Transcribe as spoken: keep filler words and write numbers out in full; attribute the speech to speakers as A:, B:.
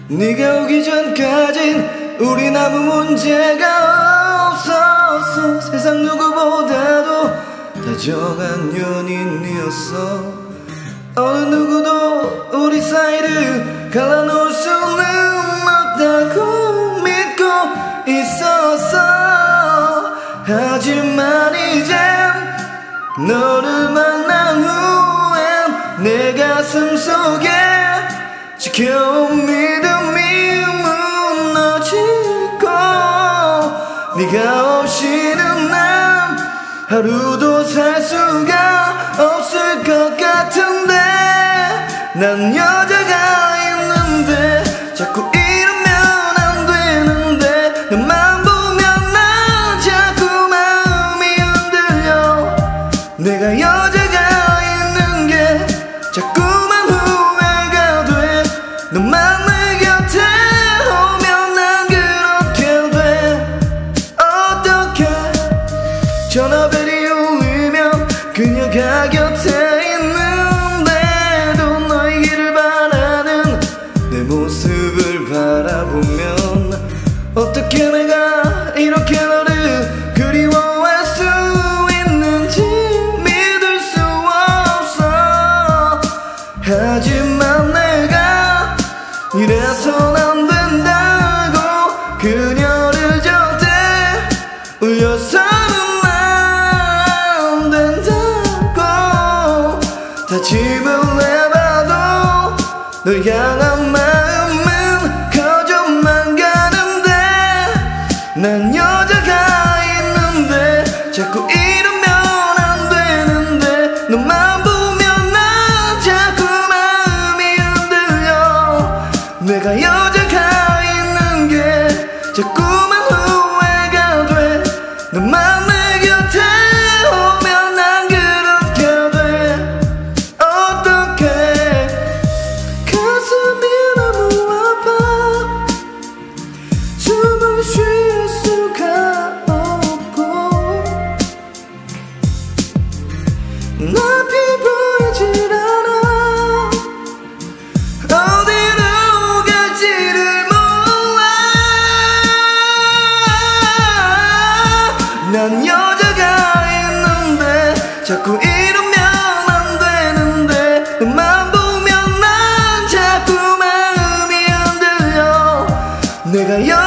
A: 네가 오기 전까진 우린 아무 문제가 없었어. 세상 누구보다도 다정한 연인이었어. 어느 누구도 우리 사이를 갈라놓을 수는 없다고 믿고 있었어. 하지만 이젠 너를 만난 후엔 내 가슴 속에 지켜온 믿음이 무너지고, 네가 없이는 난 하루도 살 수가 없을 것 같은데. 난 여자가 있는데 자꾸 이러면 안 되는데, 너만 보면 난 자꾸 마음이 흔들려. 내가 여자가 있는 게 자꾸만 후회가 돼. 너만 내 곁에 오면 난 그렇게 돼. 어떻게 전화벨이 울리면 그녀가 곁에 있는데도 너의 길을 바라는 내 모습을 바라보면 어떻게 내가 이렇게 너를 그리워할 수 있는지 믿을 수 없어. 하지만 내가 이래선 안 된다고, 그녀를 절대 울려서는 안 된다고 다짐을 해봐도 널 향한 마음은 커져만 가는데. 난 여자가 있는데 자꾸 이러면 안 되는데, 너만 보면 난 자꾸 마음이 흔들려. 내가 여자가 있는 게 자꾸만 후회가 돼. 너만 내 곁에 오면 난 그렇게 돼. 어떡해 가슴이 너무 아파 숨을 쉴 수가 없고, 앞이 보이질 않아. 어디로 갈지를 몰라. 난 여자가 있는데 자꾸 이러면 안 되는데, 너만 보면 난 자꾸 마음이 흔들려. 내가 여